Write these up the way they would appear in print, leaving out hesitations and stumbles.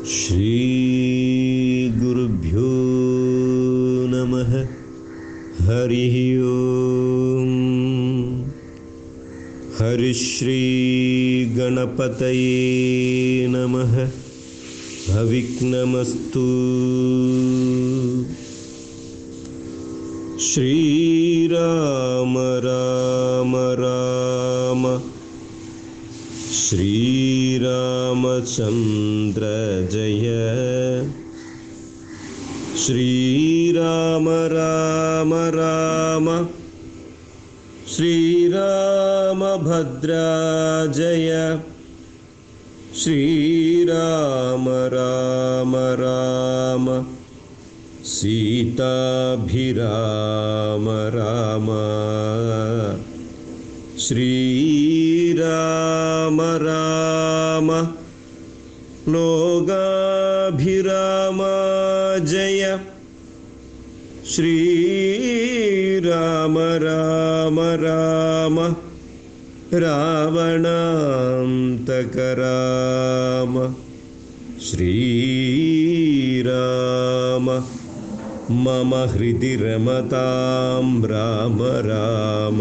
श्री गुरुभ्यो नमः। हरि ओम। हरिश्री गणपतये नमः। हविघ्नमस्तु। श्रीराम राम राम श्रीरामचंद्र जय। श्रीराम राम राम श्रीरामभद्रा जय। श्रीराम राम राम सीताभिराम राम। श्रीराम राम लोकाभिराम जय। श्रीराम राम राम रावणान्तक राम। श्रीराम मम हृदि रमतां राम राम।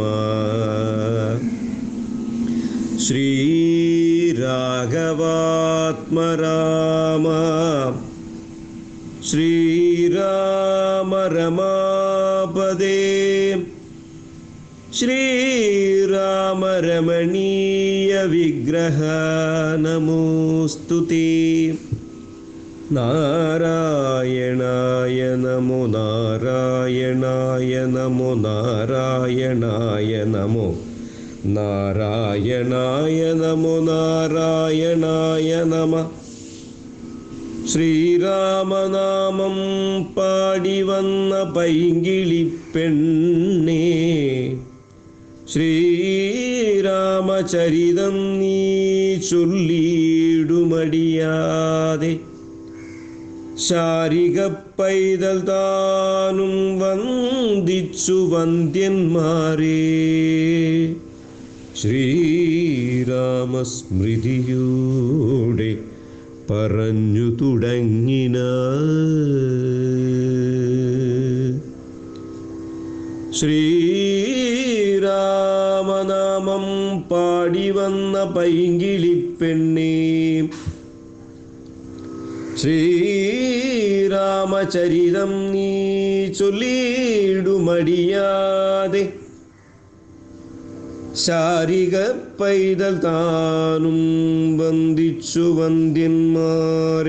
श्रीराघवात्म राम। श्रीराम रमापदे। श्रीराम रमणीय विग्रह नमोस्तुते। नारायणाय नमो नारायणाय नमो नारायणाय नमो नारायणाय नमो नारायणाय नमः। ശ്രീരാമനാമം പാടി വന്ന പൈങ്കിളിപ്പെണ്ണേ, ശ്രീരാമചരിതം നീ ചൊല്ലിയിടുമടിയാതെ. ശാരിക പൈതൽ താനും വന്ദിച്ചു വന്ദ്യന്മാരെ. ശ്രീരാമസ്മൃതിയോടെ പറഞ്ഞു തുടങ്ങിന. ശ്രീരാമനാമം പാടി വന്ന പൈങ്കിളിപ്പെണ്ണേ, ശ്രീരാമചരിതം നീ ചൊല്ലിയിടുമടിയാതെ. ശാരിക പൈതൽ താനും വന്ദിച്ചു വന്ദ്യന്മാരെ.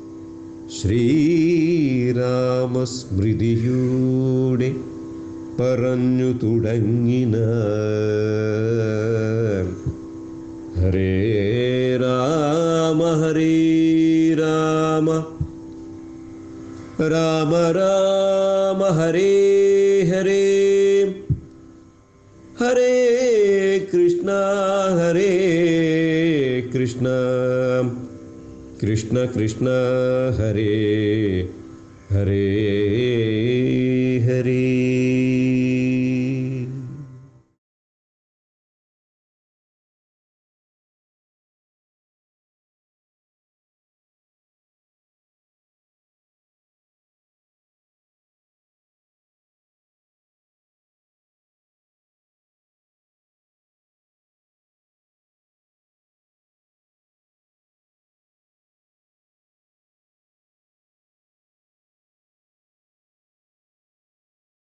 ശ്രീരാമസ്മൃതിയോടെ പറഞ്ഞു തുടങ്ങിന. ഹരേ രാമ ഹരേ രാമ രാമ രാമ ഹരേ ഹരേ. ഹരേ കൃഷ്ണ ഹരേ കൃഷ്ണ കൃഷ്ണ കൃഷ്ണ ഹരേ ഹരേ ഹരേ.